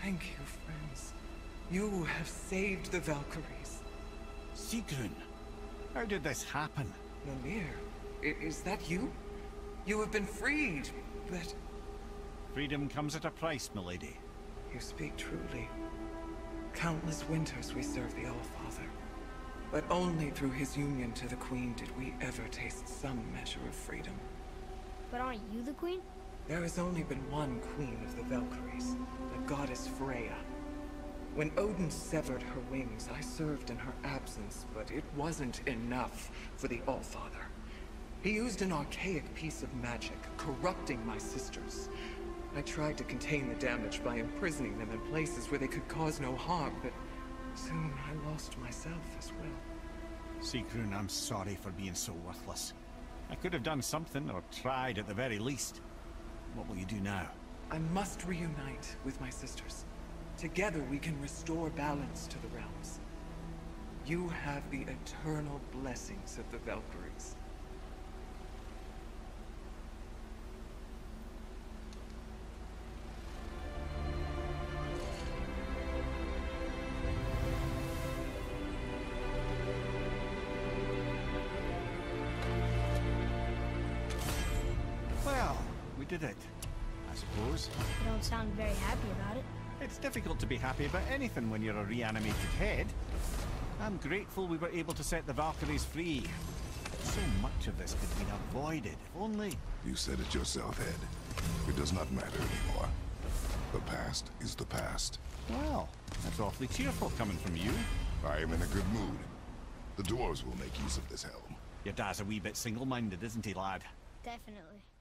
Thank you, friends. You have saved the Valkyries. Sigrun, how did this happen? Mimir, is that you? You have been freed, but... Freedom comes at a price, milady. You speak truly. Countless winters we serve the Allfather. But only through his union to the Queen did we ever taste some measure of freedom. But aren't you the queen? There has only been one Queen of the Valkyries, the goddess Freya. When Odin severed her wings, I served in her absence, but it wasn't enough for the Allfather. He used an archaic piece of magic, corrupting my sisters. I tried to contain the damage by imprisoning them in places where they could cause no harm, but soon I lost myself as well. Sigrun, I'm sorry for being so worthless. I could have done something, or tried at the very least. What will you do now? I must reunite with my sisters. Together we can restore balance to the realms. You have the eternal blessings of the Valkyries. Well, we did it, I suppose. You don't sound very happy about it. It's difficult to be happy about anything when you're a reanimated head. I'm grateful we were able to set the Valkyries free. So much of this could have been avoided, if only... You said it yourself, Ed. It does not matter anymore. The past is the past. Well, that's awfully cheerful coming from you. I am in a good mood. The dwarves will make use of this helm. Your dad's a wee bit single-minded, isn't he, lad? Definitely.